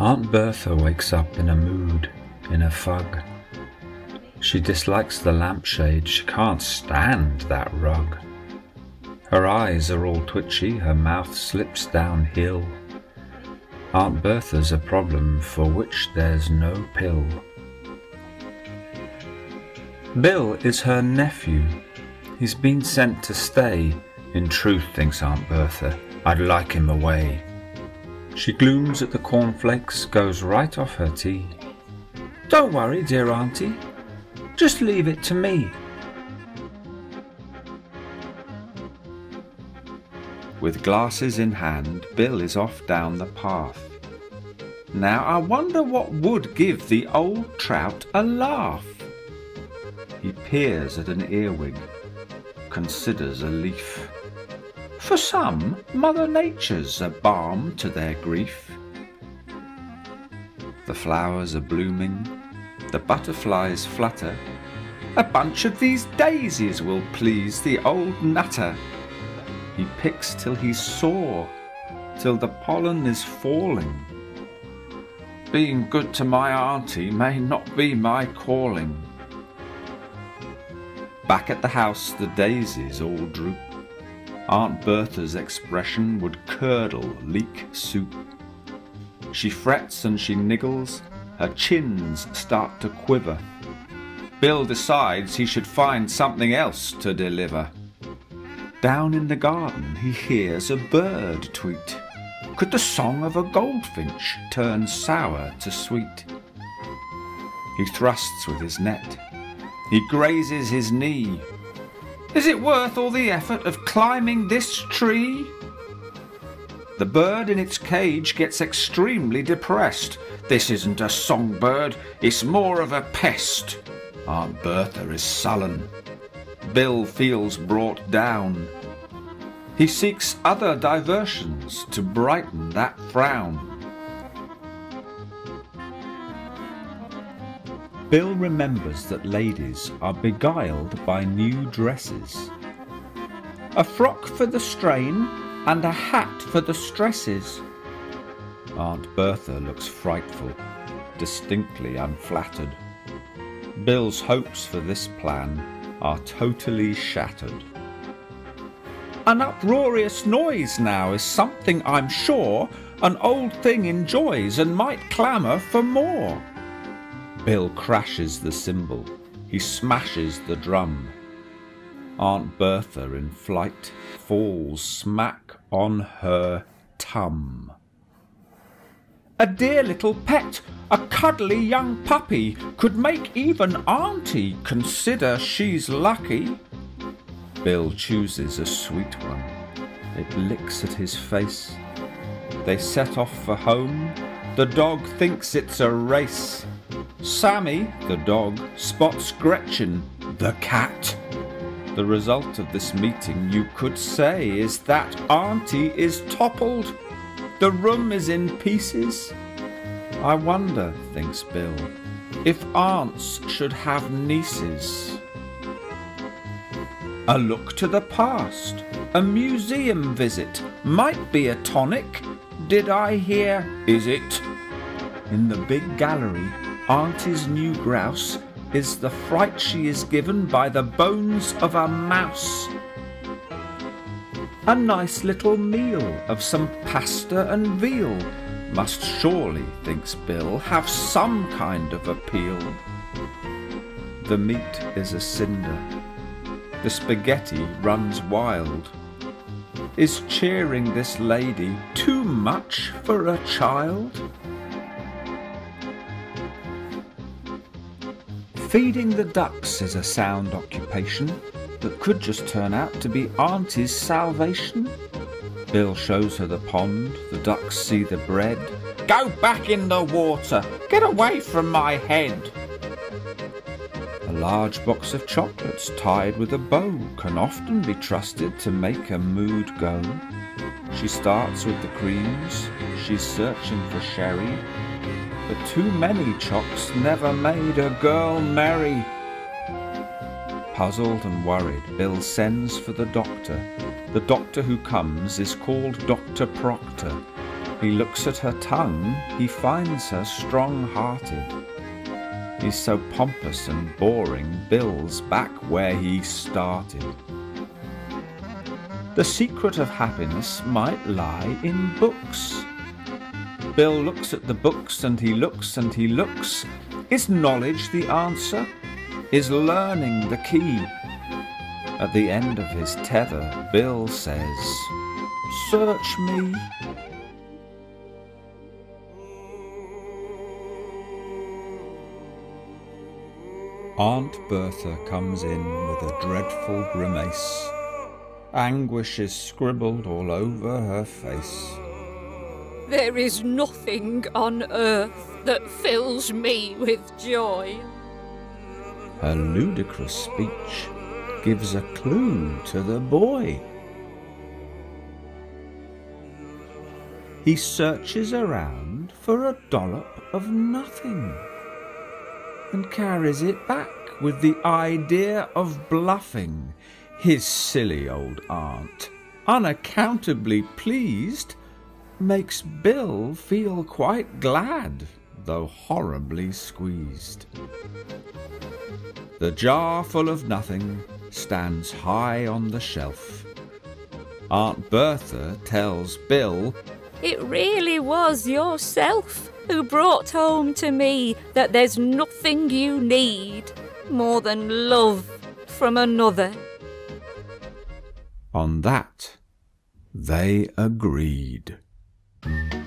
Aunt Bertha wakes up in a mood, in a fug. She dislikes the lampshade, she can't stand that rug. Her eyes are all twitchy, her mouth slips downhill. Aunt Bertha's a problem for which there's no pill. Bill is her nephew. He's been sent to stay. In truth, thinks Aunt Bertha, I'd like him away. She glooms at the cornflakes, goes right off her tea. Don't worry, dear auntie, just leave it to me. With glasses in hand, Bill is off down the path. Now I wonder what would give the old trout a laugh. He peers at an earwig, considers a leaf. For some, Mother Nature's a balm to their grief. The flowers are blooming, the butterflies flutter. A bunch of these daisies will please the old nutter. He picks till he's sore, till the pollen is falling. Being good to my auntie may not be my calling. Back at the house the daisies all droop. Aunt Bertha's expression would curdle leek soup. She frets and she niggles, her chins start to quiver. Bill decides he should find something else to deliver. Down in the garden he hears a bird tweet. Could the song of a goldfinch turn sour to sweet? He thrusts with his net. He grazes his knee. Is it worth all the effort of climbing this tree? The bird in its cage gets extremely depressed. This isn't a songbird, it's more of a pest. Aunt Bertha is sullen. Bill feels brought down. He seeks other diversions to brighten that frown. Bill remembers that ladies are beguiled by new dresses. A frock for the strain and a hat for the stresses. Aunt Bertha looks frightful, distinctly unflattered. Bill's hopes for this plan are totally shattered. An uproarious noise now is something I'm sure an old thing enjoys and might clamour for more. Bill crashes the cymbal, he smashes the drum. Aunt Bertha in flight falls smack on her tum. A dear little pet, a cuddly young puppy, could make even Auntie consider she's lucky. Bill chooses a sweet one, it licks at his face. They set off for home, the dog thinks it's a race. Sammy, the dog, spots Gretchen, the cat. The result of this meeting, you could say, is that Auntie is toppled. The room is in pieces. I wonder, thinks Bill, if aunts should have nieces. A look to the past, a museum visit, might be a tonic. Did I hear, is it? In the big gallery, Auntie's new grouse is the fright she is given by the bones of a mouse. A nice little meal of some pasta and veal must surely, thinks Bill, have some kind of appeal. The meat is a cinder. The spaghetti runs wild. Is cheering this lady too much for a child? Feeding the ducks is a sound occupation that could just turn out to be Auntie's salvation. Bill shows her the pond, the ducks see the bread. Go back in the water, get away from my head. A large box of chocolates tied with a bow can often be trusted to make a mood go. She starts with the creams, she's searching for sherry. But too many chocks never made a girl merry. Puzzled and worried, Bill sends for the doctor. The doctor who comes is called Dr. Proctor. He looks at her tongue, he finds her strong-hearted. He's so pompous and boring, Bill's back where he started. The secret of happiness might lie in books. Bill looks at the books and he looks and he looks. Is knowledge the answer? Is learning the key? At the end of his tether, Bill says, "Search me." Aunt Bertha comes in with a dreadful grimace. Anguish is scribbled all over her face. There is nothing on earth that fills me with joy. Her ludicrous speech gives a clue to the boy. He searches around for a dollop of nothing and carries it back with the idea of bluffing his silly old aunt. Unaccountably pleased, makes Bill feel quite glad, though horribly squeezed. The jar full of nothing stands high on the shelf. Aunt Bertha tells Bill, It really was yourself who brought home to me that there's nothing you need more than love from another. On that, they agreed.